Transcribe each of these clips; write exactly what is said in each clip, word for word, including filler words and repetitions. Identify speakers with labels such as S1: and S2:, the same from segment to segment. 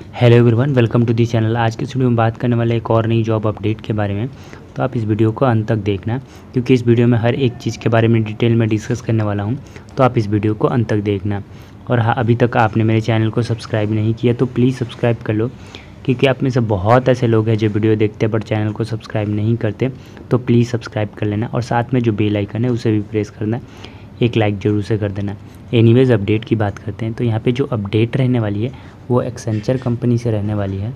S1: Hello everyone, welcome to the channel. आज के इस वीडियो में बात करने वाले एक और नई जॉब अपडेट के बारे में। तो आप इस वीडियो को अंत तक देखना, क्योंकि इस वीडियो में हर एक चीज़ के बारे में डिटेल में डिस्कस करने वाला हूं। तो आप इस वीडियो को अंत तक देखना। और हाँ, अभी तक आपने मेरे चैनल को सब्सक्राइब नहीं किया तो प्लीज़ सब्सक्राइब कर लो, क्योंकि आप में से बहुत ऐसे लोग हैं जो वीडियो देखते हैं बट चैनल को सब्सक्राइब नहीं करते। तो प्लीज़ सब्सक्राइब कर लेना और साथ में जो बेल आइकन है उसे भी प्रेस करना, एक लाइक ज़रूर से कर देना। एनीवेज़, अपडेट की बात करते हैं। तो यहाँ पे जो अपडेट रहने वाली है वो एक्सेंचर कंपनी से रहने वाली है।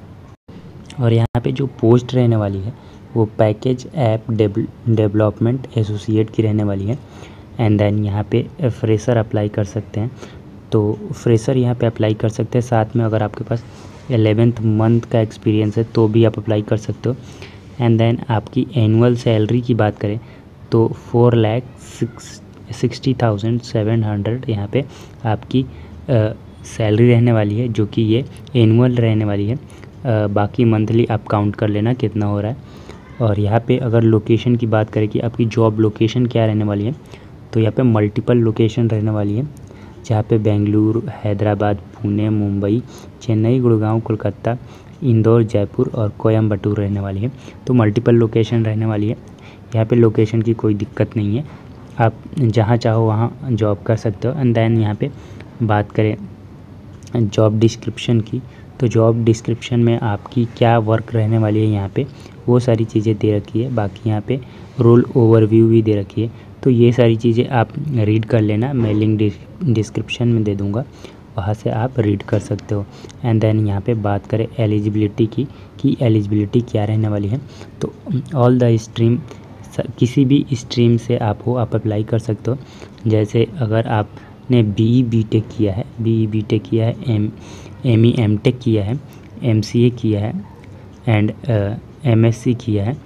S1: और यहाँ पे जो पोस्ट रहने वाली है वो पैकेज ऐप डेवलपमेंट एसोसिएट की रहने वाली है। एंड देन यहाँ पे फ्रेशर अप्लाई कर सकते हैं। तो फ्रेशर यहाँ पे अप्लाई कर सकते हैं। साथ में अगर आपके पास एलेवेंथ मंथ का एक्सपीरियंस है तो भी आप अप्लाई कर सकते हो। एंड देन आपकी एनुअल सैलरी की बात करें तो four lakh six sixty thousand seven hundred यहाँ पे आपकी सैलरी रहने वाली है, जो कि ये एनुअल रहने वाली है। आ, बाकी मंथली आप काउंट कर लेना कितना हो रहा है। और यहाँ पे अगर लोकेशन की बात करें कि आपकी जॉब लोकेशन क्या रहने वाली है, तो यहाँ पे मल्टीपल लोकेशन रहने वाली है, जहाँ पे बेंगलुरु, हैदराबाद, पुणे, मुंबई, चेन्नई, गुड़गांव, कोलकाता, इंदौर, जयपुर और कोयम्बटूर रहने वाली है। तो मल्टीपल लोकेशन रहने वाली है। यहाँ पे लोकेशन की कोई दिक्कत नहीं है, आप जहाँ चाहो वहाँ जॉब कर सकते हो। एंड देन यहाँ पे बात करें जॉब डिस्क्रिप्शन की, तो जॉब डिस्क्रिप्शन में आपकी क्या वर्क रहने वाली है यहाँ पे वो सारी चीज़ें दे रखी है। बाकी यहाँ पे रोल ओवरव्यू भी दे रखी है। तो ये सारी चीज़ें आप रीड कर लेना, मैं लिंक डिस्क्रिप्शन में दे दूँगा, वहाँ से आप रीड कर सकते हो। एंड देन यहाँ पे बात करें एलिजिबिलिटी की कि एलिजिबिलिटी क्या रहने वाली है, तो ऑल द स्ट्रीम, किसी भी स्ट्रीम से आप हो आप अप्लाई कर सकते हो। जैसे अगर आपने बी ई बी टेक किया है, बी ई बी टेक किया है, M M E M tech किया है, एम सी ए किया है एंड एम एस सी किया है,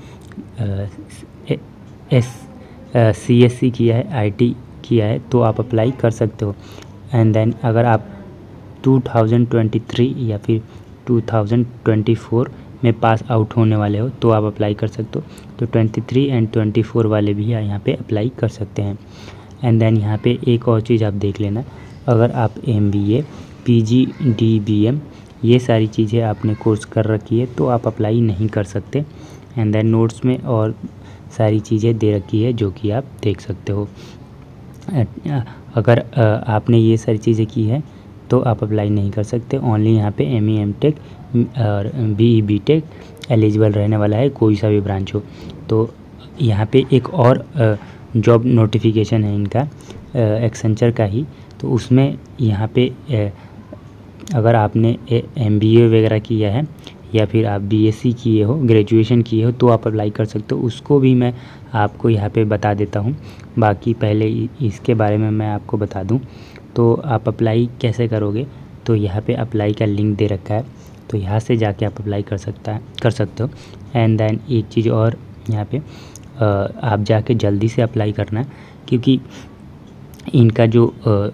S1: एस सी एस सी किया है, आई टी किया है, तो आप अप्लाई कर सकते हो। एंड देन अगर आप टू थाउजेंड ट्वेंटी थ्री या फिर टू थाउजेंड ट्वेंटी फोर में पास आउट होने वाले हो तो आप अप्लाई कर सकते हो। तो twenty three and twenty four वाले भी यहाँ पे अप्लाई कर सकते हैं। एंड देन यहाँ पे एक और चीज़ आप देख लेना, अगर आप M B A, P G, D B M ये सारी चीज़ें आपने कोर्स कर रखी है तो आप अप्लाई नहीं कर सकते। एंड देन नोट्स में और सारी चीज़ें दे रखी है जो कि आप देख सकते हो। अगर आपने ये सारी चीज़ें की है तो आप अप्लाई नहीं कर सकते। ओनली यहाँ पे एम ई एम टेक और B E B tech eligible रहने वाला है, कोई सा भी ब्रांच हो। तो यहाँ पे एक और जॉब नोटिफिकेशन है इनका एक्सेंचर का ही, तो उसमें यहाँ पे अगर आपने एम बी ए वगैरह किया है या फिर आप बी एस सी किए हो, ग्रेजुएशन किए हो, तो आप अप्लाई कर सकते हो। उसको भी मैं आपको यहाँ पे बता देता हूँ। बाकी पहले इसके बारे में मैं आपको बता दूँ, तो आप अप्लाई कैसे करोगे, तो यहाँ पे अप्लाई का लिंक दे रखा है, तो यहाँ से जाके आप अप्लाई कर सकता है कर सकते हो। एंड देन एक चीज़ और यहाँ पे आप जाके जल्दी से अप्लाई करना, क्योंकि इनका जो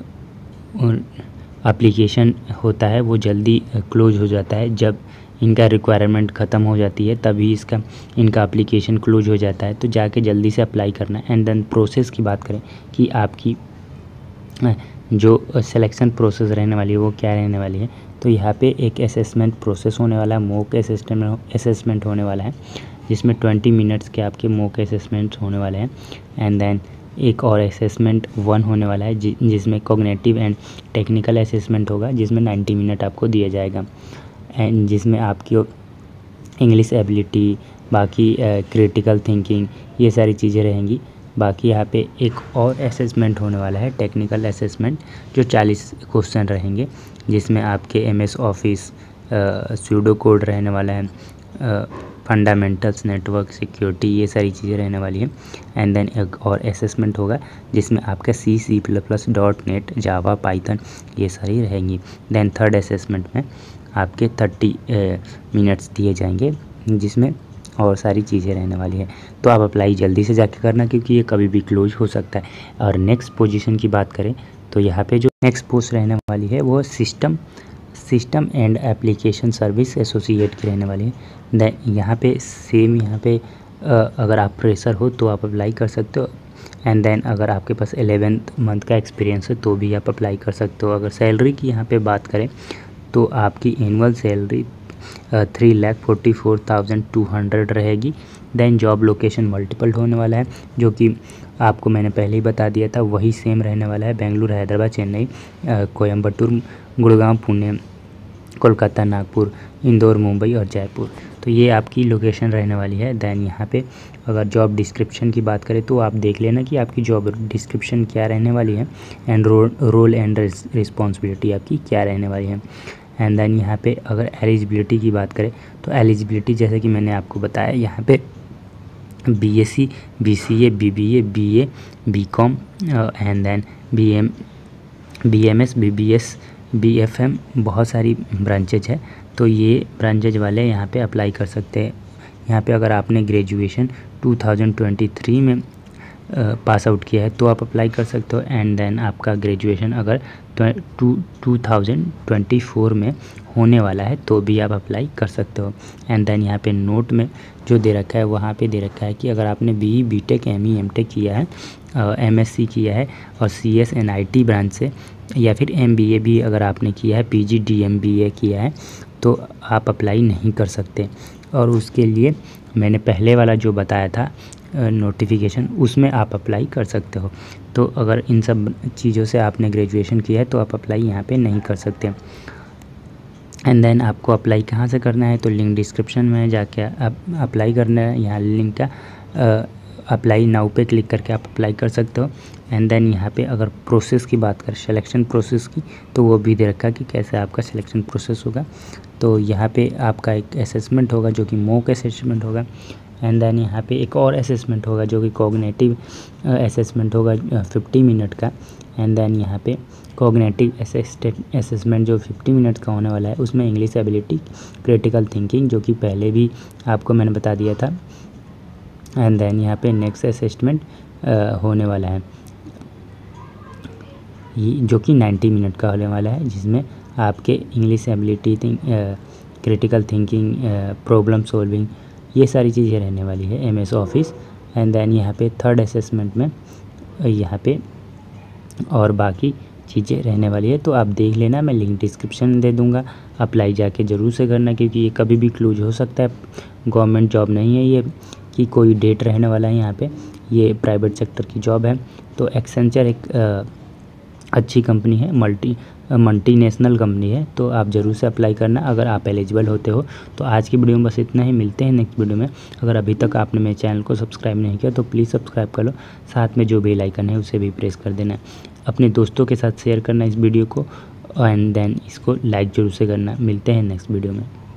S1: एप्लीकेशन होता है वो जल्दी क्लोज हो जाता है। जब इनका रिक्वायरमेंट ख़त्म हो जाती है तभी इसका इनका एप्लीकेशन क्लोज हो जाता है। तो जाके जल्दी से अप्लाई करना। एंड देन प्रोसेस की बात करें कि आपकी जो सिलेक्शन प्रोसेस रहने वाली है वो क्या रहने वाली है, तो यहाँ पे एक असेसमेंट प्रोसेस होने वाला है, मॉक असेसमेंट असेसमेंट होने वाला है, जिसमें ट्वेंटी मिनट्स के आपके मॉक असेसमेंट्स होने वाले हैं। एंड देन एक और असेसमेंट वन होने वाला है जि, जिसमें कॉग्निटिव एंड टेक्निकल असेसमेंट होगा, जिसमें नाइन्टी मिनट आपको दिया जाएगा। एंड जिसमें आपकी इंग्लिश एबिलिटी, बाकी क्रिटिकल थिंकिंग ये सारी चीज़ें रहेंगी। बाकी यहाँ पे एक और असेसमेंट होने वाला है, टेक्निकल असेसमेंट, जो चालीस क्वेश्चन रहेंगे, जिसमें आपके M S office, pseudo code रहने वाला है, फंडामेंटल्स, नेटवर्क सिक्योरिटी ये सारी चीज़ें रहने वाली है। एंड देन एक और असेसमेंट होगा जिसमें आपका C C plus plus dot net, Java, Python ये सारी रहेंगी। देन थर्ड असेसमेंट में आपके थर्टी मिनट्स दिए जाएंगे, जिसमें और सारी चीज़ें रहने वाली है। तो आप अप्लाई जल्दी से जाके करना, क्योंकि ये कभी भी क्लोज हो सकता है। और नेक्स्ट पोजीशन की बात करें तो यहाँ पे जो नेक्स्ट पोस्ट रहने वाली है वो system system and application service associate की रहने वाली है। देन यहाँ पे सेम यहाँ पे अगर आप फ्रेशर हो तो आप अप्लाई कर सकते हो। एंड देन अगर आपके पास एलेवेंथ मंथ का एक्सपीरियंस है तो भी आप अप्लाई कर सकते हो। अगर सैलरी की यहाँ पे बात करें तो आपकी annual salary three lakh forty four thousand two hundred रहेगी। देन जॉब लोकेशन मल्टीपल होने वाला है, जो कि आपको मैंने पहले ही बता दिया था, वही सेम रहने वाला है। बेंगलुरु, हैदराबाद, चेन्नई, कोयम्बटूर, गुड़गांव, पुणे, कोलकाता, नागपुर, इंदौर, मुंबई और जयपुर। तो ये आपकी लोकेशन रहने वाली है। दैन यहाँ पे अगर जॉब डिस्क्रिप्शन की बात करें तो आप देख लेना कि आपकी जॉब डिस्क्रिप्शन क्या रहने वाली है and role role and responsibility आपकी क्या रहने वाली है। एंड देन यहाँ पे अगर एलिजिबिलिटी की बात करें तो एलिजिबिलिटी जैसे कि मैंने आपको बताया, यहाँ पे BSc, BCA, BBA, BA, BCom and then BM, BMS, BBS, BFM, बहुत सारी ब्रांचेज है। तो ये ब्रांचेज वाले यहाँ पे अप्लाई कर सकते हैं। यहाँ पे अगर आपने graduation two thousand twenty three में पास आउट किया है तो आप अप्लाई कर सकते हो। एंड देन आपका ग्रेजुएशन अगर two two thousand twenty four में होने वाला है तो भी आप अप्लाई कर सकते हो। एंड देन यहाँ पे नोट में जो दे रखा है वहाँ पे दे रखा है कि अगर आपने B B tech, M E, M tech किया है, एम एस सी किया है और C S N I T branch से, या फिर एम बी ए भी अगर आपने किया है, P G D M B A किया है, तो आप अप्लाई नहीं कर सकते। और उसके लिए मैंने पहले वाला जो बताया था नोटिफिकेशन, उसमें आप अप्लाई कर सकते हो। तो अगर इन सब चीज़ों से आपने ग्रेजुएशन किया है तो आप अप्लाई यहाँ पे नहीं कर सकते। एंड देन आपको अप्लाई कहाँ से करना है, तो लिंक डिस्क्रिप्शन में जाके आप अप्लाई करना है। यहाँ लिंक का अप्लाई नाउ पे क्लिक करके आप अप्लाई कर सकते हो। एंड देन यहाँ पे अगर प्रोसेस की बात करें, सिलेक्शन प्रोसेस की, तो वो भी दे रखा है कि कैसे आपका सिलेक्शन प्रोसेस होगा। तो यहाँ पे आपका एक असेसमेंट होगा जो कि मॉक असेसमेंट होगा। एंड देन यहाँ पे एक और असेसमेंट होगा जो कि कॉग्निटिव असेसमेंट होगा फिफ्टी मिनट का। एंड देन यहाँ पे कॉग्निटिव असेसमेंट जो फिफ्टी मिनट का होने वाला है, उसमें इंग्लिश एबिलिटी, क्रिटिकल थिंकिंग, जो कि पहले भी आपको मैंने बता दिया था। एंड देन यहाँ पे नेक्स्ट असेसमेंट होने वाला है जो कि नाइन्टी मिनट का होने वाला है, जिसमें आपके English ability, critical thinking, problem solving, ये सारी चीज़ें रहने वाली है, M S office. And then यहाँ पे थर्ड असेसमेंट में यहाँ पे और बाकी चीज़ें रहने वाली है। तो आप देख लेना, मैं लिंक डिस्क्रिप्शन दे दूँगा, अप्लाई जाके ज़रूर से करना, क्योंकि ये कभी भी क्लोज हो सकता है। गवर्नमेंट जॉब नहीं है ये कि कोई डेट रहने वाला है यहाँ पे, ये प्राइवेट सेक्टर की जॉब है। तो एक्सेंचर एक आ, अच्छी कंपनी है, मल्टी मल्टी नेशनल कंपनी है, तो आप ज़रूर से अप्लाई करना अगर आप एलिजिबल होते हो। तो आज की वीडियो में बस इतना ही, मिलते हैं नेक्स्ट वीडियो में। अगर अभी तक आपने मेरे चैनल को सब्सक्राइब नहीं किया तो प्लीज़ सब्सक्राइब कर लो, साथ में जो बेल आइकन है उसे भी प्रेस कर देना। अपने दोस्तों के साथ शेयर करना इस वीडियो को, एंड देन इसको लाइक जरूर से करना। मिलते हैं नेक्स्ट वीडियो में।